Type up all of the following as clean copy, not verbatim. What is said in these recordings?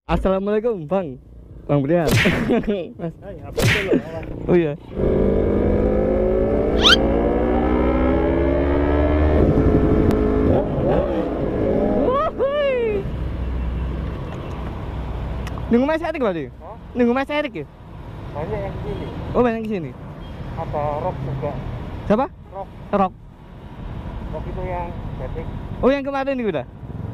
Assalamualaikum Bang. Bang Brian. Mas. Oh iya. Nunggu Mas Erik berarti? Nunggu Mas Erik ya? Banyak yang sini. Oh banyak di sini. Ada Rock juga. Siapa? Rock. Rock. Rock itu yang batik. Oh yang kemarin nih udah.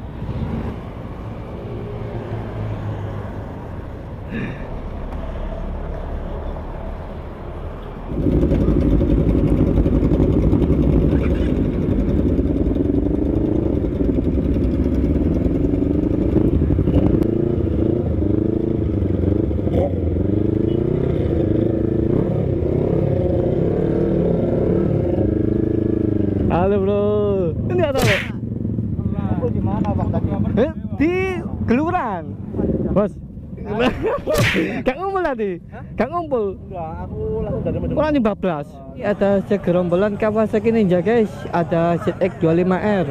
Halo bro, ini ada bro. Aku di mana Bang tadi? Di Kelurahan, bos. Gak ngumpul tadi, gak ngumpul. Enggak, aku langsung dari Medan. Orang 15. Ada segerombolan Kawasaki Ninja guys, ada ZX25R,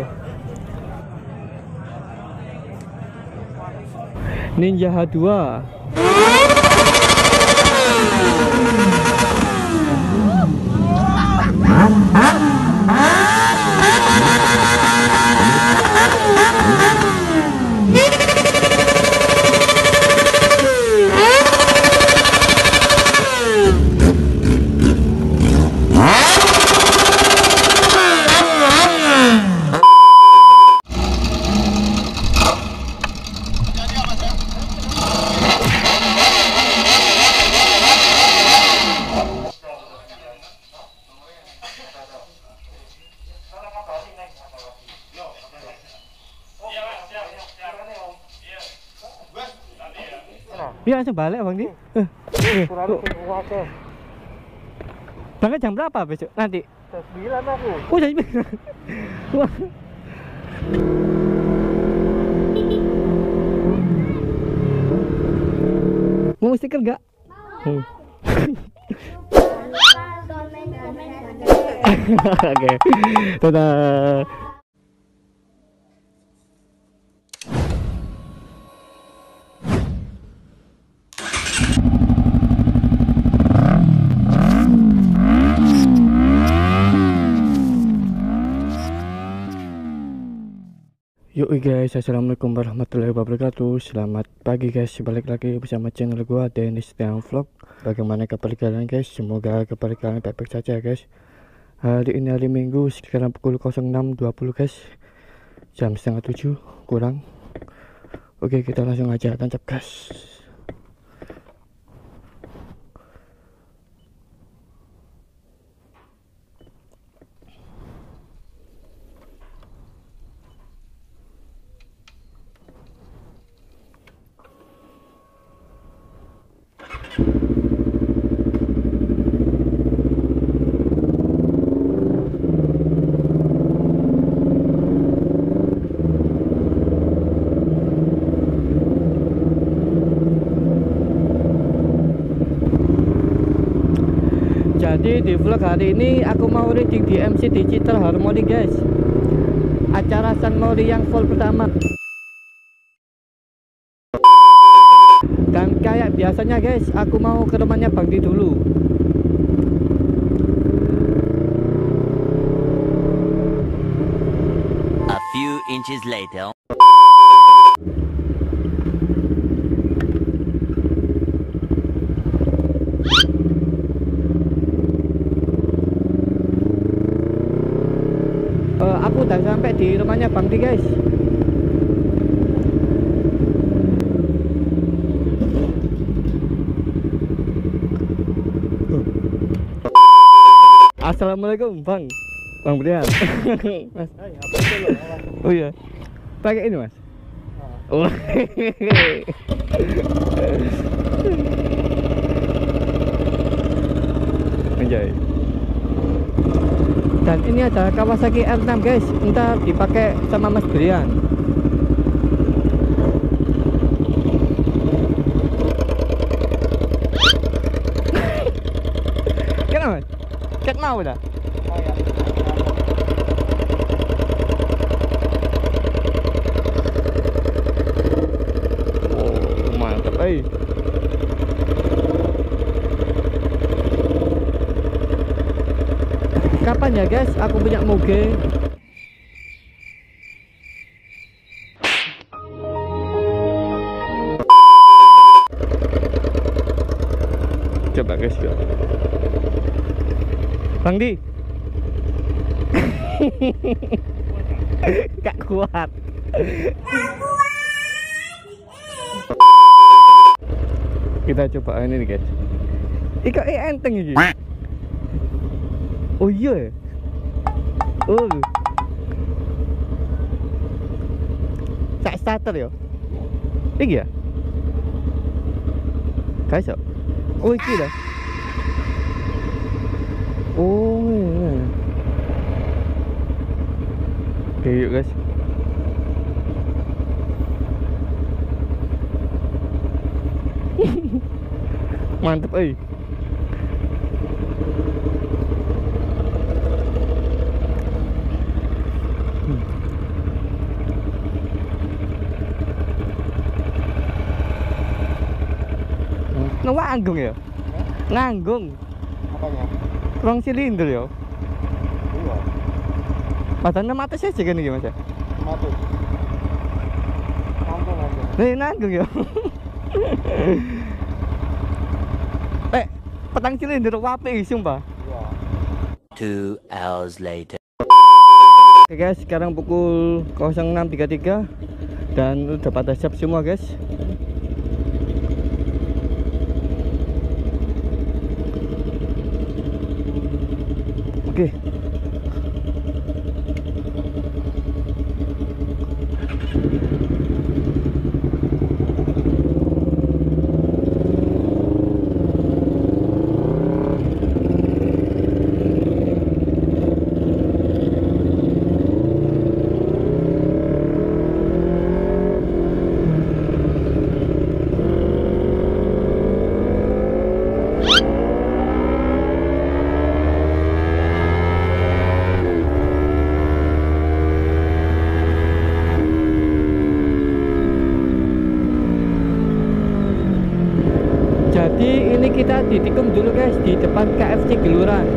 Ninja H2. Iya langsung balik bang di. Berangkat jam berapa besok nanti? Jam 9 aku. Oh jam 9. Wah. Mau stiker gak? Mau. Oke. Dadah. Yuk guys, assalamualaikum warahmatullahi wabarakatuh. Selamat pagi guys, balik lagi bersama channel gua Dennis Tiang Vlog. Bagaimana kabar kalian guys? Semoga kabar kalian baik-baik saja guys. Hari ini hari Minggu, sekarang pukul 06.20 guys, jam setengah 7 kurang. Oke, kita langsung aja tancap gas. Jadi di vlog hari ini aku mau reading di MC Digital Harmony guys, acara Sun Mori yang full pertama. Dan kayak biasanya guys, aku mau ke rumahnya Bang Di dulu. A few inches later. Aku udah sampai di rumahnya Bang Di guys. Assalamualaikum Bang. Bang Brian. Mas. Oh iya. Pakai ini Mas. Oh. Anjay. Dan ini ada Kawasaki R6 guys, ntar dipakai sama Mas Brian. Kenapa Mas? Cat mau dah? Oh, Kapan ya guys aku punya moge? Coba guys ya. Bang Di. Gak kuat. Kita coba ini nih guys. Ika enteng ini. Oh iya. Oh. Sak starter ya. Iki ya. Guys. Oh iki dah. Oh. Iya. Oke yuk guys. Mantep nganggung ya? Nganggung. Apanya? Rong silinder ya? Iya. Padahal mata saja kan ini mas ya? Mati. Nanggung aja. Nanggung ya? Petang silinder wapi sumpah. Iya. 2 hours later. Oke guys, sekarang pukul 06.33 dan udah pada siap semua guys. Oke. Jadi ini kita ditikung dulu guys di depan KFC Geluran.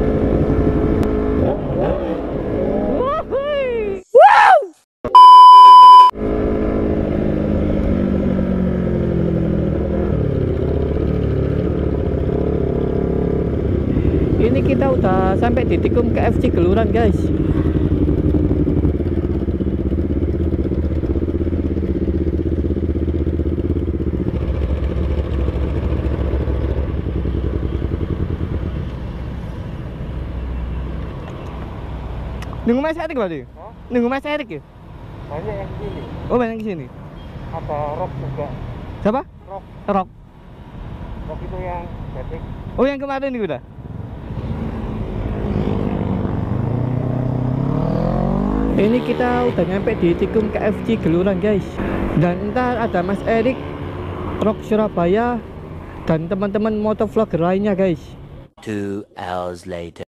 Ini kita udah sampai di tikung KFC Geluran guys. Nunggu Mas Erik berarti? Hah? Nunggu Mas Erik ya? Banyak yang sini. Oh banyak kesini. Ada Rock juga. Siapa? Rock. Rock. Rock itu yang bebek. Oh yang kemarin nih udah. Ini kita udah nyampe di tikung KFC Geluran guys. Dan ntar ada Mas Erik, Rock Surabaya, dan teman-teman motovlogger lainnya guys. 2 hours later.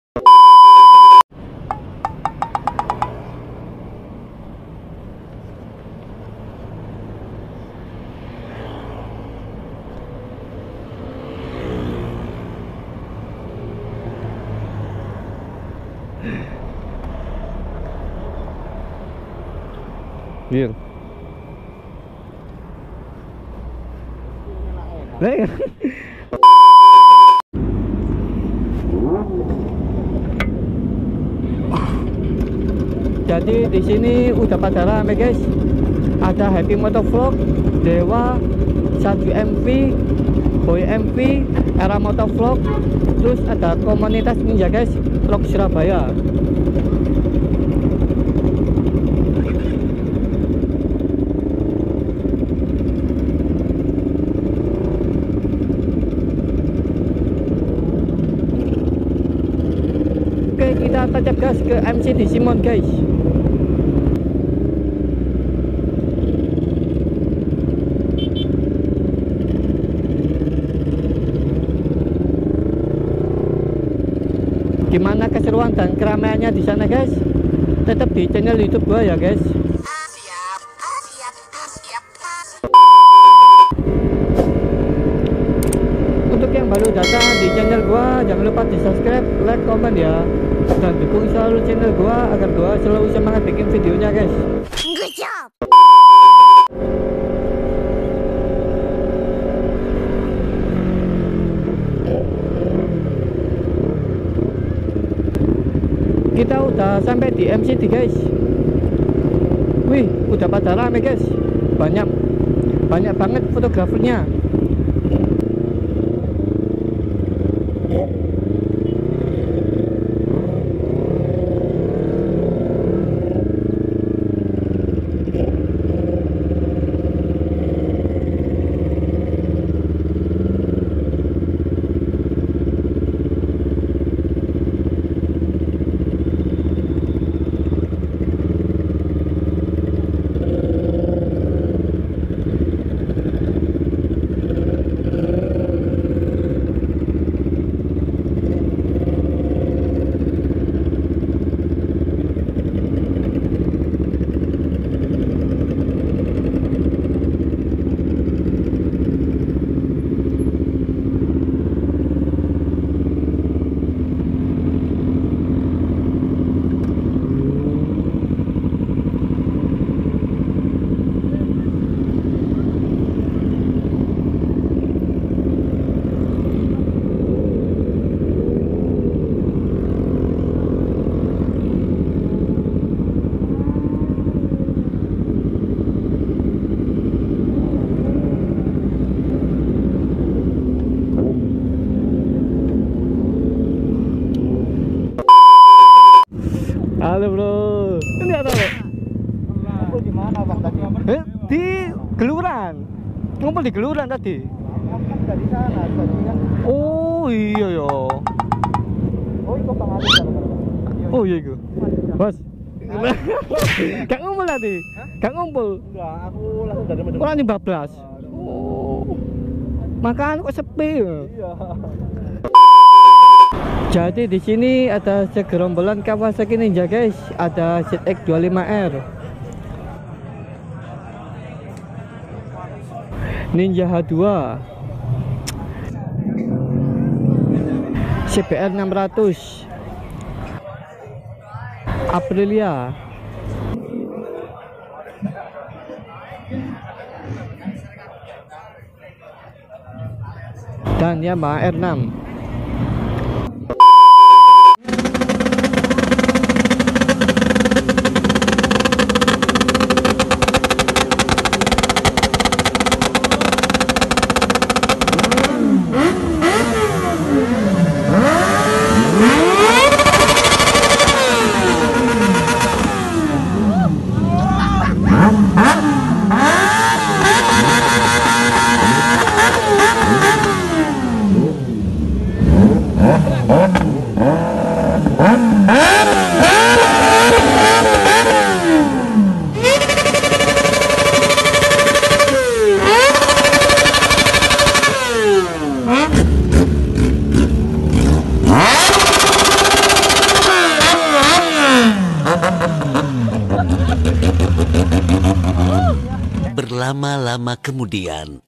Iya. Jadi di sini udah pada rame guys. Ada Happy Motovlog, Dewa, Saju MV, Boy MV, Era Motovlog, terus ada komunitas ninja guys, Rock Surabaya. Oke, kita tancap gas ke MCD Simon guys. Gimana keseruan dan keramaiannya di sana guys? Tetap di channel YouTube gua ya guys. datang di channel gua. Jangan lupa di subscribe, like, komen ya, dan dukung selalu channel gua agar gua selalu semangat bikin videonya guys. Good job. Kita udah sampai di MCD guys. Wih, udah pada rame guys. Banyak banget fotografernya. Halo bro, ini apa bro? Ngumpul di mana bang tadi? Di Geluran, ngumpul di Geluran tadi. Kamu kan dari sana, tadinya. Oh iya ya. Oh itu bang Adi kan? Oh iya itu. Bos. Gak ngumpul tadi? Gak ngumpul? Enggak, aku langsung dari Medemuk. Orang 15. Oh. Makan kok sepi ya? Iya. Jadi di sini ada segerombolan Kawasaki Ninja guys, ada ZX25R, Ninja H2, CBR 600, Aprilia, dan Yamaha R6. Berlama-lama kemudian.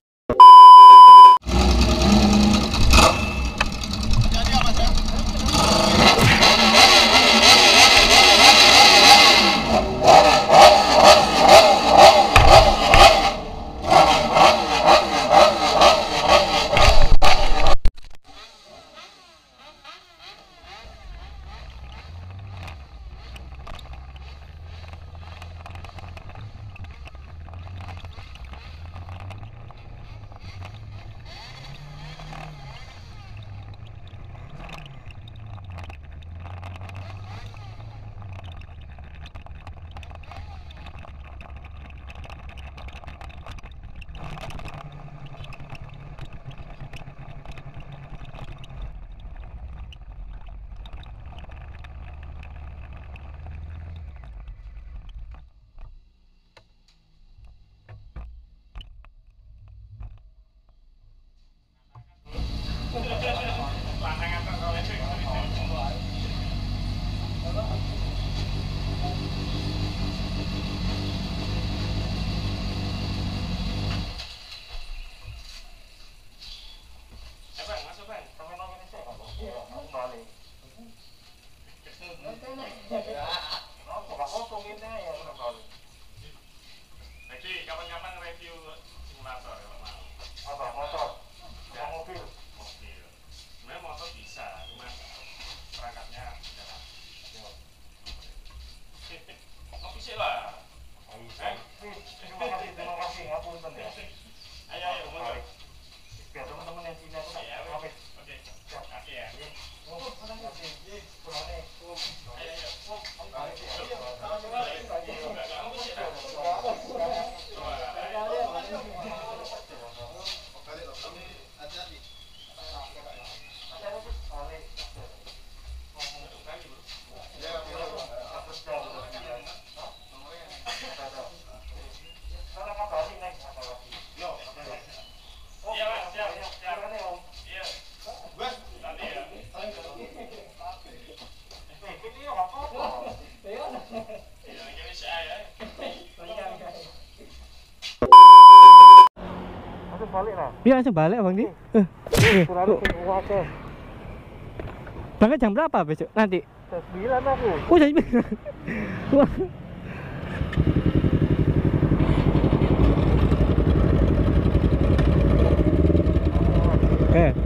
balik nah. Iya langsung balik Bang Di. Kurang ke. Berangkat jam berapa besok nanti? Jam 9 aku. Oh jam 9. Wah. Eh.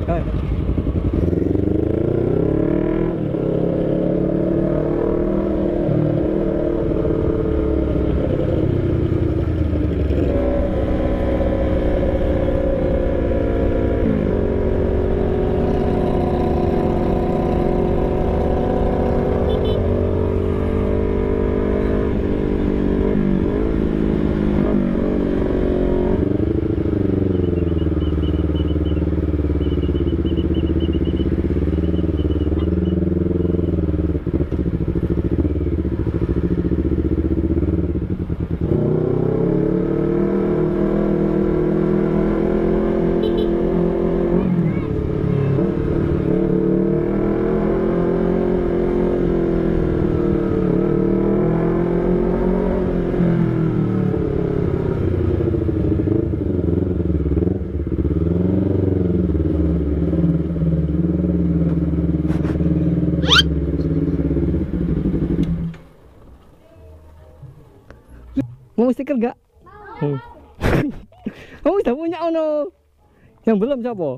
Mau stiker gak? Mau. Kamu udah punya ono. Yang belum siapa?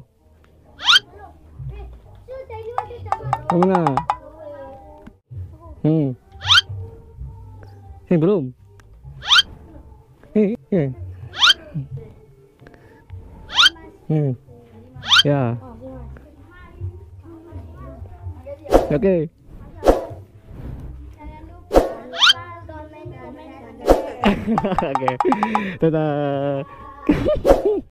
Mana? Yang belum. Ya. Oke. Oke. Dadah.